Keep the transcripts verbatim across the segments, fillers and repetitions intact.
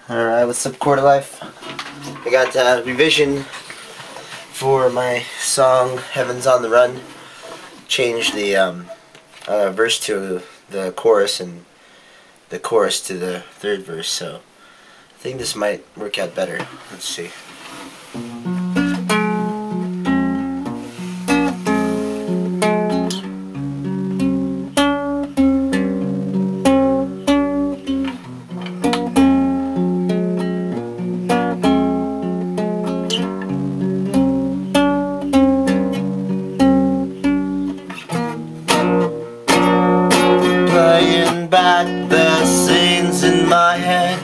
Alright, what's up, Quarter Life? I got a revision for my song Heaven's on the Run. Changed the um, uh, verse to the chorus and the chorus to the third verse, so I think this might work out better. Let's see. Playing back the scenes in my head,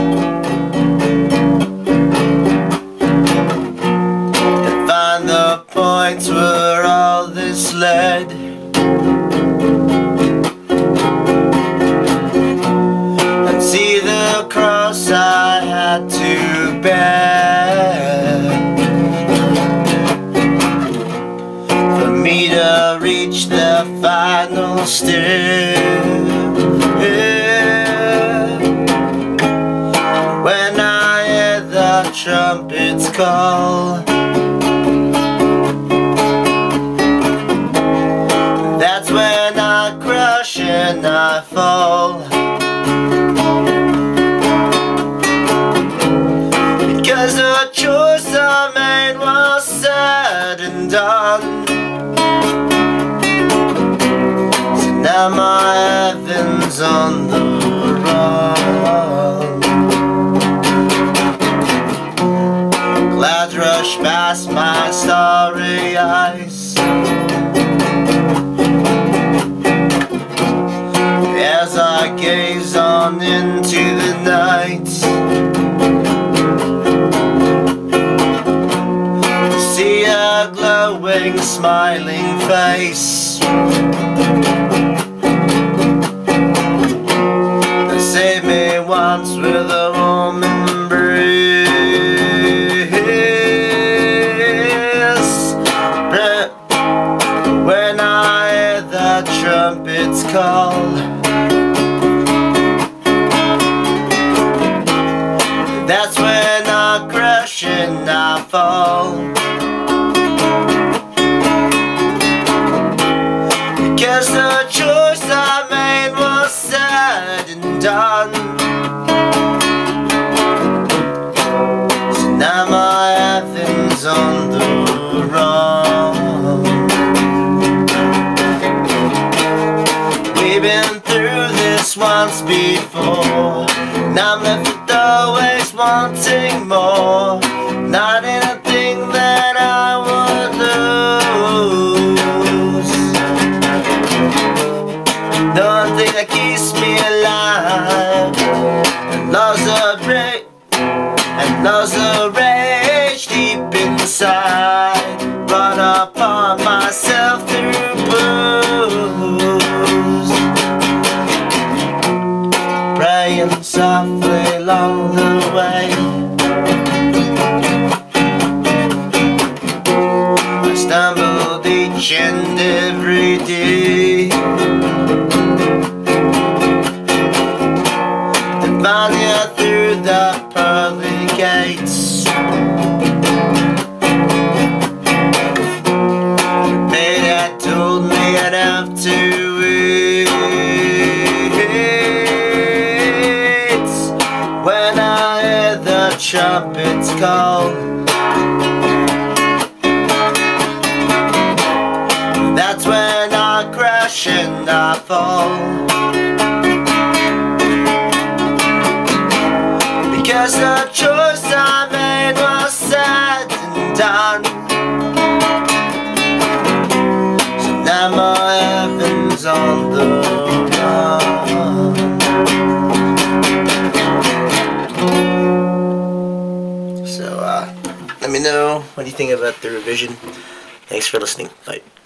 and find the points where all this led. And see the cross I had to bear for me to reach the final step. When I hear the trumpets call, that's when I crash and I fall. Because the choice I made was said and done. So now my heaven's on the run. Clouds rush past my starry eyes as I gaze on into the night. See a glowing, smiling face. Save me once with a warm embrace. When I hear the trumpets call, that's when I crash and I fall. Because the choice I made was said and done. So now my heaven's on the run. We've been through this once before. Now I'm left with always wanting more. Not anything that I would lose. The one thing that keeps me alive, and love's a break, and love's a rage deep inside. Brought upon myself through blues, praying softly along the way. I stumbled each and every day, found you through the pearly gates. They had told me I'd have to wait. When I hear the trumpets call, that's when I crash and I fall. Because the choice I made was said and done. So now my heaven's on the run. So uh, let me know what you think about the revision. Thanks for listening. Bye.